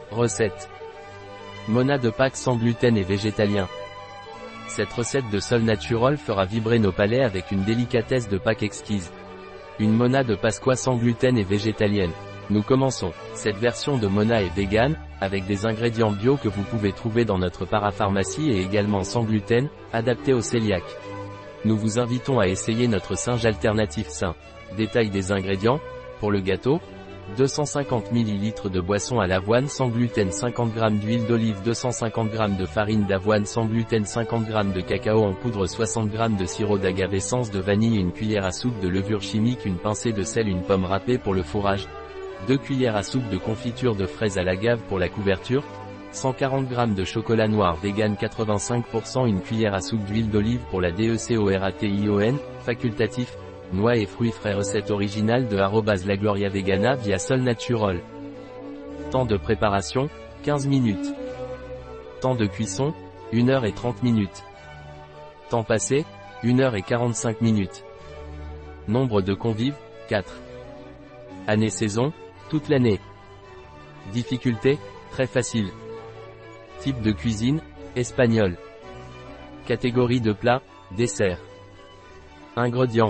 Recette. Mona de Pâques sans gluten et végétalien. Cette recette de Sol Natural fera vibrer nos palais avec une délicatesse de Pâques exquise. Une Mona de Pasqua sans gluten et végétalienne. Nous commençons. Cette version de Mona est végane, avec des ingrédients bio que vous pouvez trouver dans notre parapharmacie et également sans gluten, adapté aux cœliaques. Nous vous invitons à essayer notre singe alternatif sain. Détail des ingrédients. Pour le gâteau, 250 ml de boisson à l'avoine sans gluten, 50 g d'huile d'olive, 250 g de farine d'avoine sans gluten, 50 g de cacao en poudre, 60 g de sirop d'agave, essence de vanille, une cuillère à soupe de levure chimique, une pincée de sel, une pomme râpée pour le fourrage, 2 cuillères à soupe de confiture de fraises à l'agave pour la couverture, 140 g de chocolat noir vegan 85%, une cuillère à soupe d'huile d'olive pour la DECORATION, facultatif. Noix et fruits frais. Recette originale de @lagloriavegana via Sol Natural. Temps de préparation, 15 minutes. Temps de cuisson, 1h30 minutes. Temps passé, 1h45 minutes. Nombre de convives, 4. Année-saison, toute l'année. Difficulté, très facile. Type de cuisine, espagnol. Catégorie de plat, dessert. Ingrédients.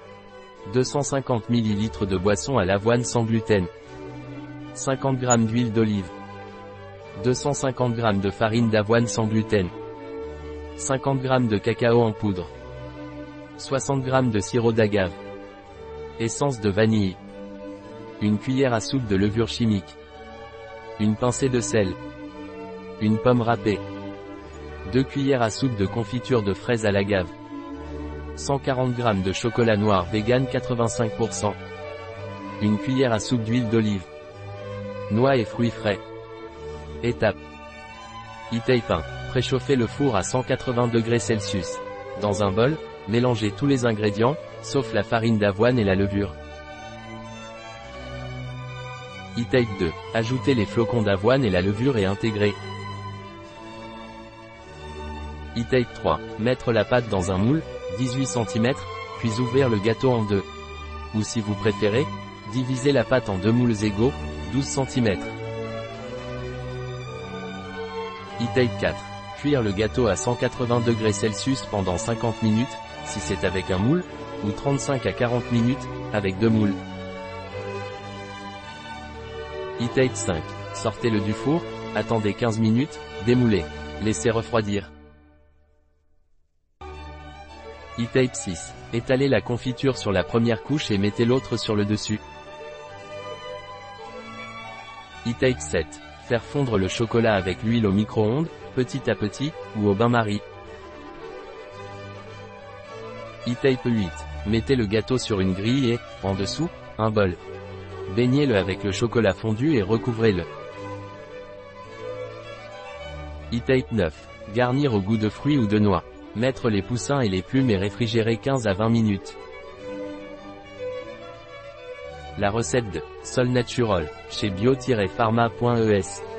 250 ml de boisson à l'avoine sans gluten, 50 g d'huile d'olive, 250 g de farine d'avoine sans gluten, 50 g de cacao en poudre, 60 g de sirop d'agave, essence de vanille, une cuillère à soupe de levure chimique, une pincée de sel, une pomme râpée, 2 cuillères à soupe de confiture de fraises à l'agave, 140 g de chocolat noir vegan 85%, une cuillère à soupe d'huile d'olive, noix et fruits frais. Étape. Tape 1. Préchauffez le four à 180 degrés Celsius. Dans un bol, mélangez tous les ingrédients, sauf la farine d'avoine et la levure. Tape 2. Ajoutez les flocons d'avoine et la levure et intégrer. Tape 3. Mettre la pâte dans un moule, 18 cm, puis ouvrir le gâteau en deux. Ou si vous préférez, diviser la pâte en deux moules égaux, 12 cm. Tape 4. Cuire le gâteau à 180 degrés Celsius pendant 50 minutes, si c'est avec un moule, ou 35 à 40 minutes, avec deux moules. Tape 5. Sortez-le du four, attendez 15 minutes, démoulez. Laissez refroidir. Tape 6. Étalez la confiture sur la première couche et mettez l'autre sur le dessus. Tape 7. Faire fondre le chocolat avec l'huile au micro-ondes, petit à petit, ou au bain-marie. Tape 8. Mettez le gâteau sur une grille et, en dessous, un bol. Baignez-le avec le chocolat fondu et recouvrez-le. Tape 9. Garnir au goût de fruits ou de noix. Mettre les poussins et les plumes et réfrigérer 15 à 20 minutes. La recette de Sol Natural, chez bio-pharma.es.